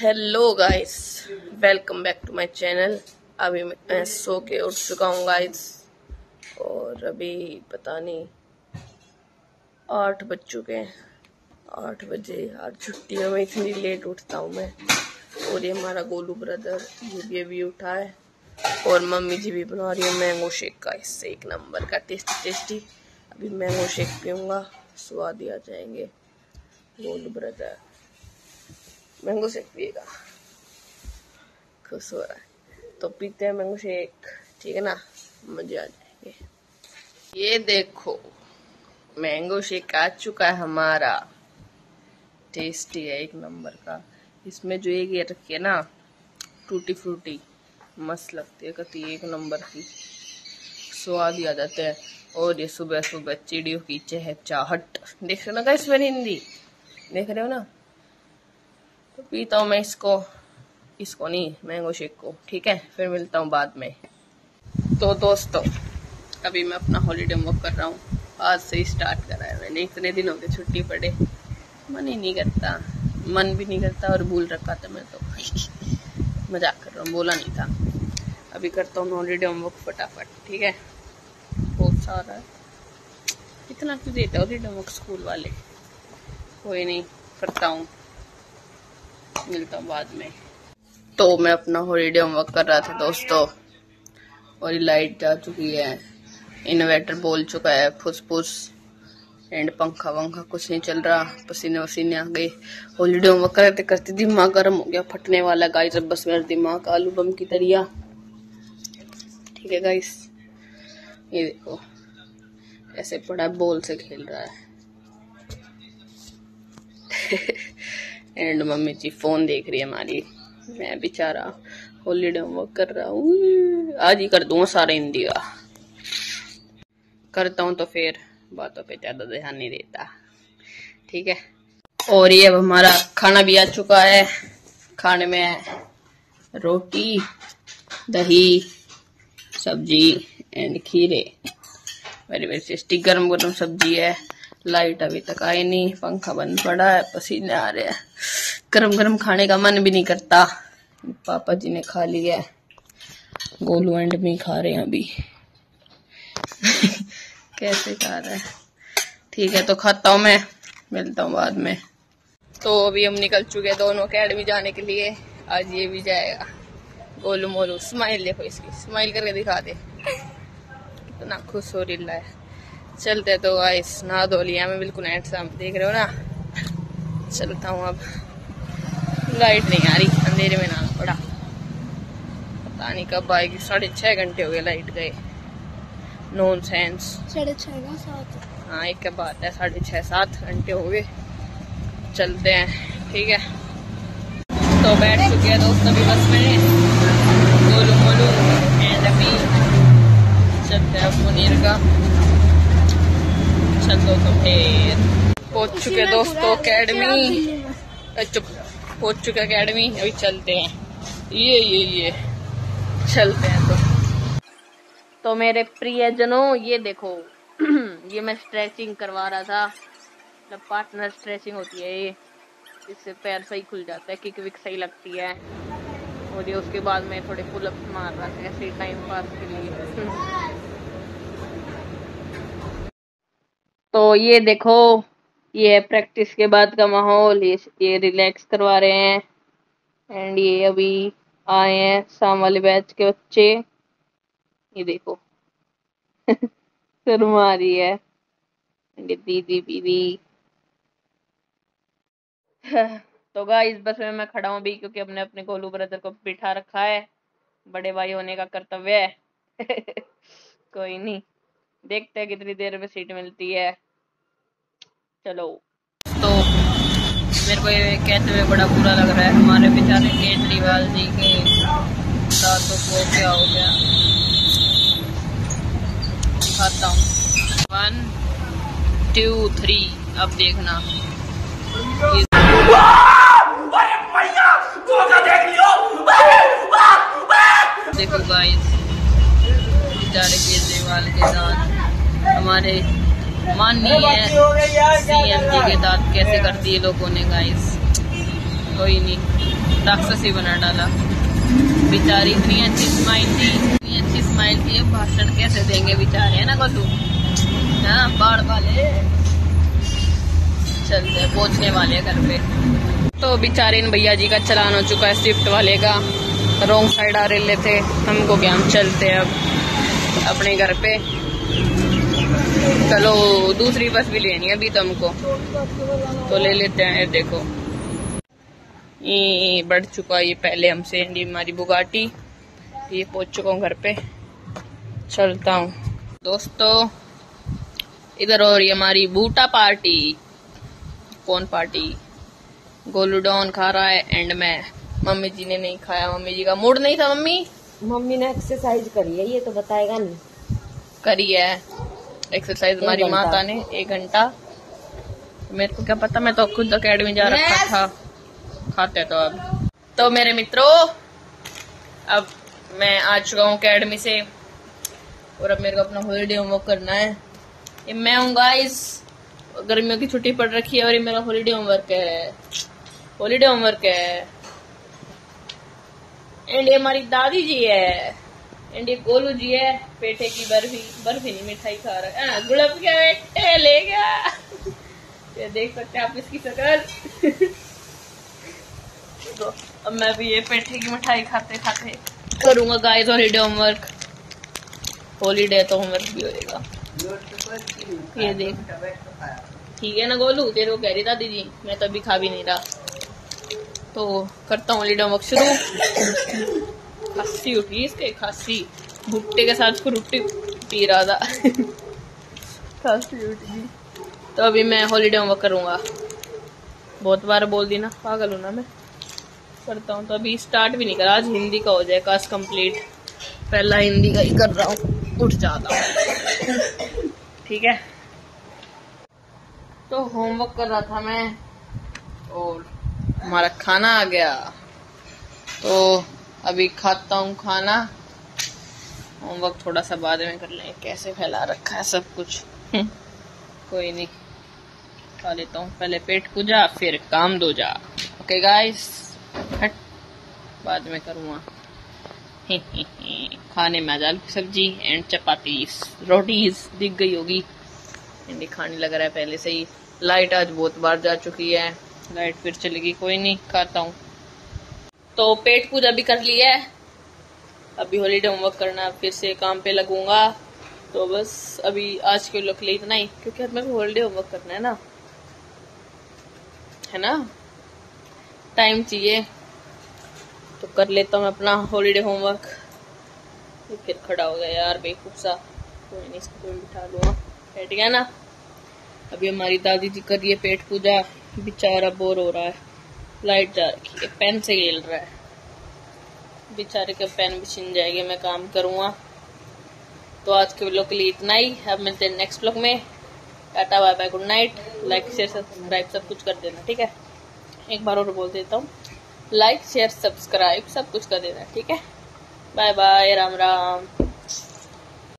Hello guys, welcome back to my channel. अभी मैं सो के उठ चुका हूँ गाइस, और अभी पता नहीं 8 बज चुके हैं। 8 बजे आज छुट्टियों में इतनी लेट उठता हूँ मैं। और ये हमारा गोलू ब्रदर ये भी अभी उठा है, और मम्मी जी भी बना रही है मैंगो शेक का, इससे एक नंबर का टेस्टी। अभी मैंगो शेक पीऊँगा, स्वाद ही आ जाएंगे। गोलू ब्रदर मैंगो शेक पिएगा, खुश हो रहा है तो पीते हैं मैंगो शेक, ठीक है ना, मजे आ जाएंगे। ये देखो मैंगो शेक आ चुका है हमारा, टेस्टी है एक नंबर का। इसमें जो ये रखी है ना टूटी फ्रूटी, मस्त लगती है, कति एक नंबर की, स्वाद ही आ जाते हैं। और ये सुबह सुबह चिड़ियों की चहचहाहट देख रहे हो ना, इसमें हिंदी देख रहे हो ना। तो पीता हूँ मैं इसको नहीं, मैंगो शेक को, ठीक है। फिर मिलता हूँ बाद में। तो दोस्तों अभी मैं अपना हॉलीडे वर्क कर रहा हूँ, आज से ही स्टार्ट करा है मैंने। इतने दिन हो गए छुट्टी पड़े, मन ही नहीं करता, मन भी नहीं करता, और भूल रखा था मैं तो मजाक कर रहा हूँ, बोला नहीं था। अभी करता हूँ मैं हॉलीडे वर्क फटाफट, ठीक है। बहुत सारा है, इतना क्यों देता है हॉलीडे वर्क स्कूल वाले। कोई नहीं, करता हूँ, मिलता हूँ बाद में। तो मैं अपना हॉलीडे होमवर्क कर रहा था दोस्तों, और लाइट जा चुकी है, इन्वर्टर बोल चुका है फुस एंड पंखा वंखा कुछ नहीं चल रहा, पसीने वसीने आ गए। हॉलीडे होमवर्क करते करते दिमाग गर्म हो गया, फटने वाला गाइस। अब बस मेरा दिमाग आलू बम की तरह, ठीक है गाइस। ये देखो ऐसे पड़ा बॉल से खेल रहा है एंड मम्मी जी फोन देख रही है हमारी। मैं बेचारा हॉलीडे होमवर्क कर रहा हूँ, आज ही कर दूंगा सारा हिंदी का। करता हूँ तो फिर बातों पे ज्यादा ध्यान नहीं देता, ठीक है। और ये अब हमारा खाना भी आ चुका है। खाने में है रोटी, दही, सब्जी एंड खीरे, वेरी वेरी टेस्टी। गरम गरम सब्जी है। लाइट अभी तक आई नहीं, पंखा बंद पड़ा है, पसीने आ रहे हैं, गरम गरम खाने का मन भी नहीं करता। पापा जी ने खा लिया है, गोलू एंड में खा रहे हैं अभी कैसे खा रहा है, ठीक है। तो खाता हूँ मैं, मिलता हूँ बाद में। तो अभी हम निकल चुके हैं दोनों अकेडमी जाने के लिए। आज ये भी जाएगा, गोलू मोलू। स्माइल देखो इसकी, स्माइल करके दिखा दे, कितना खुश हो रहा है। चलते तो गाइस, नहा धो लिया मैं, बिल्कुल हैंडसम, देख रहे हो ना। चलता हूँ अब, लाइट नहीं आ रही, अंधेरे में नहाना पड़ा, पता नहीं कब आएगी। 6.5 घंटे हो गए लाइट गए, नॉनसेंस। 6:30 हाँ एक क्या बात है, 6.5-7 घंटे हो गए। चलते हैं, ठीक है। तो बैठ चुके हैं दोस्त अभी बस में, गोलू मोलू एंड अभी चलते हैं मुनीर का। चलो तो फिर पहुंच चुके दोस्तों अकेडमी, चुप, पहुंच चुके अकेडमी। अभी चलते हैं, ये चलते हैं। तो मेरे प्रियजनों ये देखो ये मैं स्ट्रेचिंग करवा रहा था, मतलब पार्टनर स्ट्रेचिंग होती है ये, इससे पैर सही खुल जाता है, किक विक सही लगती है। और ये उसके बाद में थोड़े पुलअप्स मार रहा था ऐसे टाइम पास के लिए तो ये देखो, ये प्रैक्टिस के बाद का माहौल, ये रिलैक्स करवा रहे हैं। एंड ये अभी आए हैं शाम वाले बैच के बच्चे, ये देखो शर्मा रही है दीदी तो गाइस बस में मैं खड़ा हूँ अभी, क्योंकि हमने अपने गोलू ब्रदर को बिठा रखा है, बड़े भाई होने का कर्तव्य है कोई नहीं, देखते हैं कितनी देर में सीट मिलती है। चलो। तो मेरे को ये कहते हुए बड़ा बुरा लग रहा है, हमारे बेचारे केजरीवाल जी के दांतों को क्या हो गया। दिखाता हूँ, 1 2 3, अब देखना। देखो गाइस, बेचारे केजरीवाल के दांत, हमारे माननीय सीएम जी के दांत कैसे कर दिए लोगों ने गाइस। कोई नहीं, राक्षस ही बना डाला। बेचारी इतनी अच्छी स्माइल थी, इतनी अच्छी स्माइल थी, भाषण कैसे देंगे बेचारे, है ना गोलू? हाँ, बाढ़ वाले चलते पहुंचने वाले घर पे। तो बेचारे इन भैया जी का चलान हो चुका है, स्विफ्ट वाले का। रॉन्ग साइड आ रहे थे, हमको क्या, हम चलते हैं अब अपने घर पे। चलो दूसरी बस भी लेनी है अभी तो हमको, तो ले लेते हैं। देखो ये बढ़ चुका है, ये पहले हमसे इंडी हमारी बुगाटी। ये पहुंच चुका हूँ घर पे, चलता हूँ दोस्तों। इधर और ये हमारी बूटा पार्टी। कौन पार्टी? गोलू डॉन खा रहा है एंड मैं। मम्मी जी ने नहीं खाया, मम्मी जी का मूड नहीं था। मम्मी ने एक्सरसाइज करी है, ये तो बताएगा नहीं। करी है एक्सरसाइज हमारी माता ने 1 घंटा। मेरे को क्या पता, मैं तो खुद अकेडमी जा रखा था। खाते तो मेरे मित्रों, अब मैं आ चुका हूँ अकेडमी से और अब मेरे को अपना हॉलीडे होमवर्क करना है। ये मैं हूँ गाइस, गर्मियों की छुट्टी पड़ रखी है और ये मेरा हॉलीडे होमवर्क है। हॉलीडे होमवर्क है। एंड ये हमारी दादी जी है, एंड ये गोलू जी है। पेठे की बर्फी नहीं, मिठाई खा रहा है। गुलाब के बेटे ले गया। ये देख सकते हैं आप इसकी शक्ल। तो अब मैं भी ये पेठे की मिठाई खाते खाते करूंगा गाइस हॉलीडे होमवर्क। हॉलीडे तो होमवर्क भी होएगा। ये देख, ठीक है ना गोलू? तेरे को कह रही दादी जी, मैं तो अभी खा भी नहीं रहा। तो करता हूँ हॉलीडे होमवर्क शुरू। खांसी उठी इसके, खांसी भुट्टे के साथ रोटी पी रहा था। खांसी उठ गई। तो अभी मैं हॉलीडे होमवर्क करूंगा। बहुत बार बोल दी ना, पागल हूं ना मैं। करता हूँ। तो अभी स्टार्ट भी नहीं करा, आज हिंदी का हो जाए काश कंप्लीट। पहला हिंदी का ही कर रहा हूँ, उठ जाता हूँ। ठीक है। तो होमवर्क कर रहा था मैं और हमारा खाना आ गया, तो अभी खाता हूँ खाना। होमवर्क थोड़ा सा बाद में कर लें। कैसे फैला रखा है सब कुछ। कोई नहीं, खा लेता हूँ। पहले पेट पूजा फिर काम दूजा। ओके गाइस, हट, बाद में करूँगा। खाने में आज आलू की सब्जी एंड चपाती रोटीज दिख गई होगी। इंडी खाने लग रहा है पहले से ही। लाइट आज बहुत बार जा चुकी है, लाइट फिर चलेगी। कोई नहीं, खाता हूँ। तो पेट पूजा भी कर ली है, अभी हॉलीडे होमवर्क करना, फिर से काम पे लगूंगा। तो बस अभी आज के लोग के लिए इतना ही, क्योंकि अब मेरे को हॉलीडे होमवर्क करना है ना, टाइम चाहिए। तो कर लेता हूँ अपना हॉलीडे होमवर्क। फिर खड़ा हो गया यार बेवकूफ सा। कोई नहीं, इसको बिठा लूंगा। बैठ गया ना। अभी हमारी दादी जी कर रही है पेट पूजा। बेचारा बोर हो रहा है, लाइट जा रखी है, पेन से खेल रहा है। बेचारे के पेन भी छिन जाएगी, मैं काम करूंगा। तो आज के व्लॉग के लिए इतना ही। अब मिलते हैं नेक्स्ट व्लॉग में। Tata bye bye, good night. Like share subscribe सब कुछ कर देना, ठीक है? एक बार और बोल देता हूँ, लाइक शेयर सब्सक्राइब सब कुछ कर देना, ठीक है? Bye bye, Ram Ram.